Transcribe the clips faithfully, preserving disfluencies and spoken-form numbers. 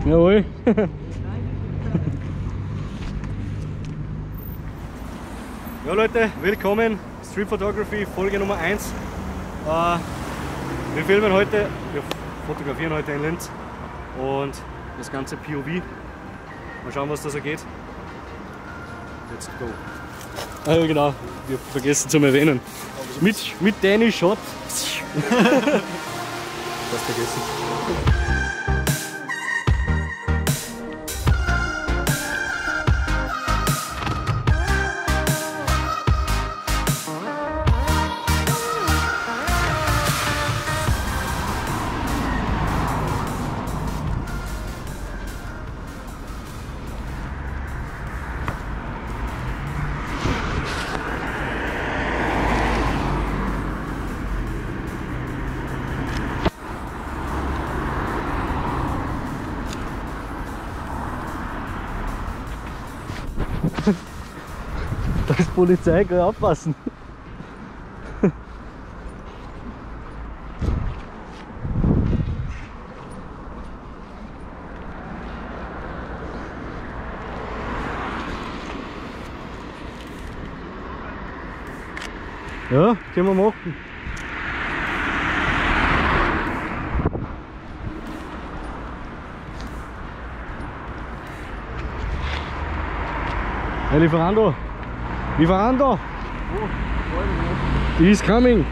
Jawohl. Ja Leute, willkommen. Street Photography, Folge Nummer eins. Äh, wir filmen heute, wir fotografieren heute in Linz und das ganze P O V. Mal schauen, was da so geht. Let's go. Ah ja genau, wir haben vergessen zu erwähnen. Mit, mit Danny Shot. Fast vergessen. Da ist Polizei, geh aufpassen. Ja, können wir machen. Hey, Lieferando! Lieferando! Oh, he's coming!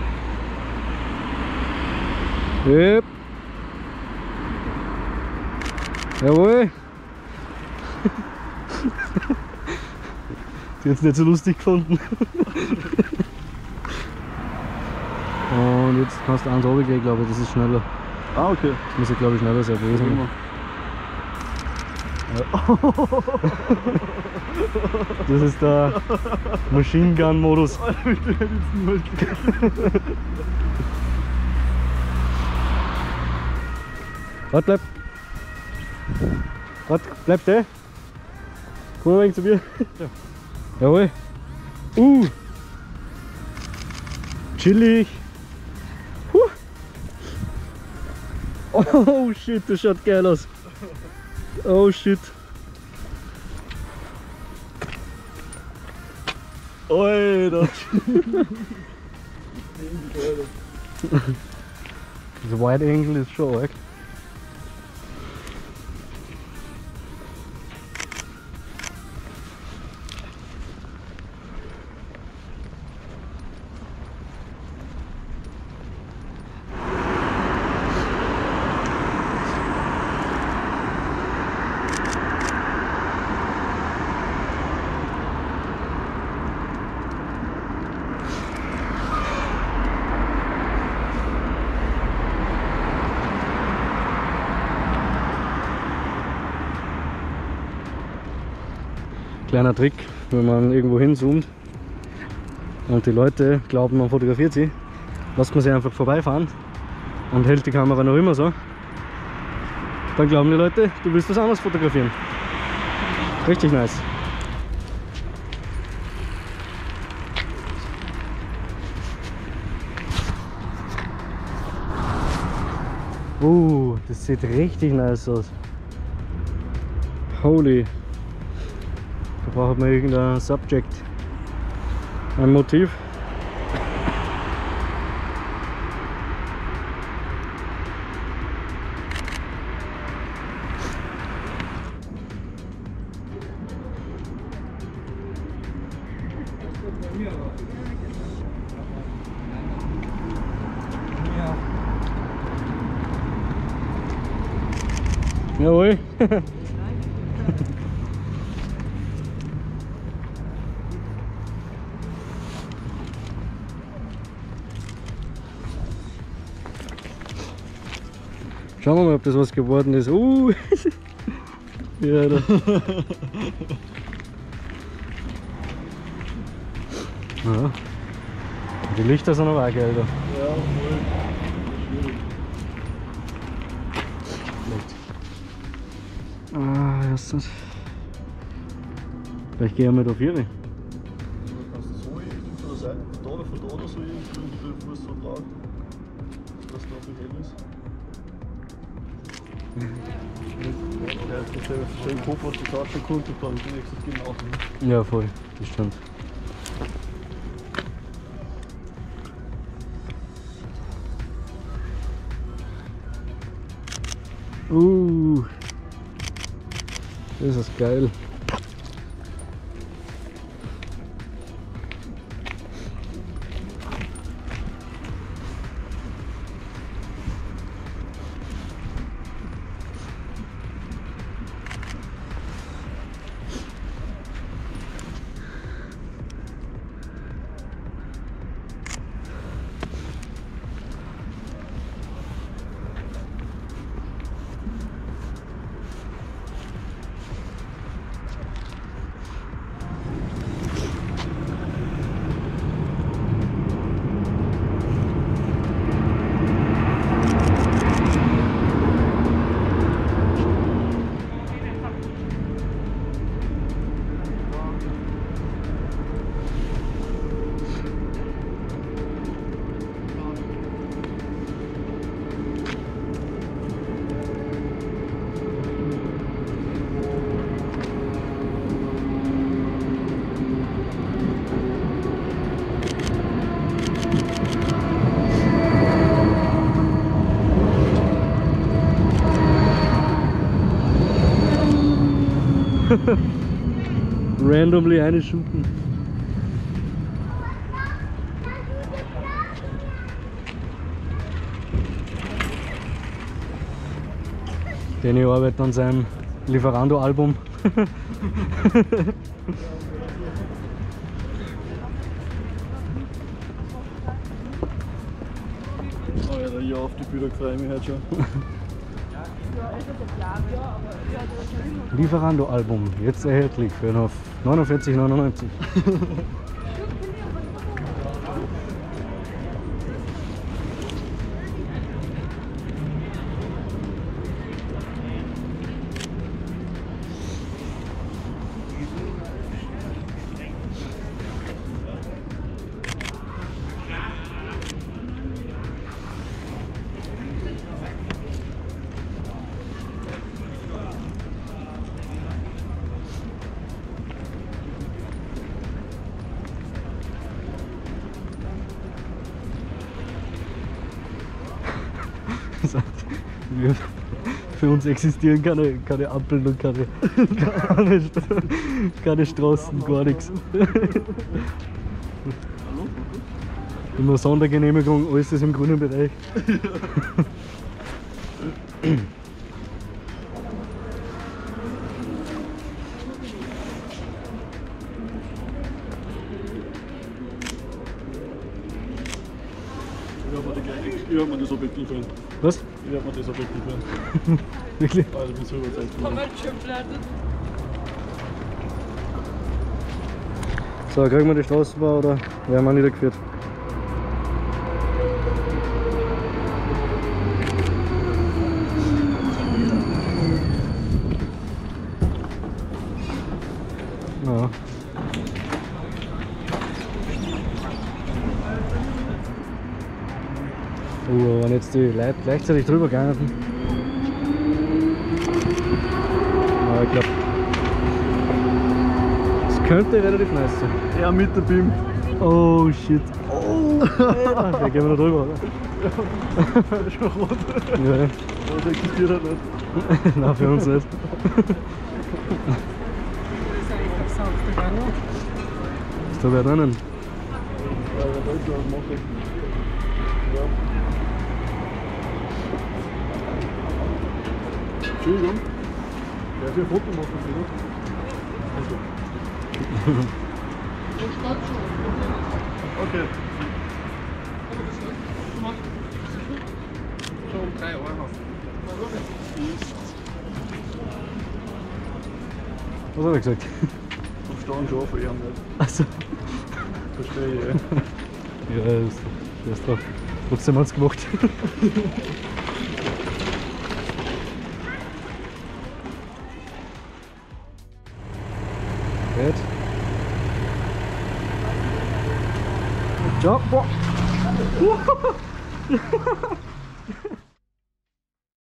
Yep. Jawohl! Die hat es nicht so lustig gefunden. Und jetzt kannst du eins runtergehen, glaube ich, das ist schneller. Ah, okay. Das muss ja, glaube ich, schneller sein. Das ist der Machine Gun Modus. Warte, bleib. Warte, bleib da. Komm mal zu mir. Ja. Jawohl. Uh. Chillig. Huh. Oh shit, das schaut geil aus. Oh shit. Alter. Das Wide Angle ist schon arg. Kleiner Trick, wenn man irgendwo hinzoomt und die Leute glauben, man fotografiert sie, lässt man sie einfach vorbeifahren und hält die Kamera noch immer so. Dann glauben die Leute, du willst was anderes fotografieren. Richtig nice. Uh, das sieht richtig nice aus. Holy. Da braucht man irgendein Subject, ein Motiv. Jawohl. Schauen wir mal, ob das was geworden ist. Uh. Ja, da. Ja. Die Lichter sind aber auch geil da. Ja, voll. Vielleicht. Ah, ja, ist das. Vielleicht gehen wir mit auf ihre. Du kannst so irgendwie von der Seite, von da oder von da oder so irgendwie den Fuß so drauf, dass da so hell ist. Ja, jetzt ist ja schön im Kopf, was die Tasche kommt und dann die nächste genau. Ja, voll, das stimmt. Uh, das ist geil. Randomly eine shooten. Danny arbeitet an seinem Lieferando-Album. Oh ja, ja, auf die Bilder freue ich mich heute schon. Lieferando-Album, jetzt erhältlich für noch neunundvierzig neunundneunzig. Wir, für uns existieren keine, keine Ampeln und keine, keine, keine Straßen, gar nichts. Immer Sondergenehmigung, alles ist im grünen Bereich. Ich hab mir das Objektiv an. Was? Ich hab mir das Objektiv an. Wirklich? Also ich bin so überzeugt. So, kriegen wir die Straßenbahn oder werden wir niedergeführt? Ja. Oh, wenn jetzt die Leute gleichzeitig drüber gegangen sind. Aber ich glaube, es könnte relativ nice sein. Er mit der B I M. Oh shit. Oh! Ja, gehen wir da drüber, oder? Das ist schon rot. Ja. Das existiert halt nicht. Nein, für uns nicht. Ist da wer drinnen? Ja, ich weiß schon, was mache ich. Ja. Entschuldigung. Darf ich ein Foto machen, oder? Also. Okay. Schon um drei Euro. Was hat er gesagt? Vom Stand schon von ihm nicht. Achso. Verstehe ich, ja. Ja, der ist, der ist drauf. Trotzdem hat's gemacht. Gut. Ciao. Boah.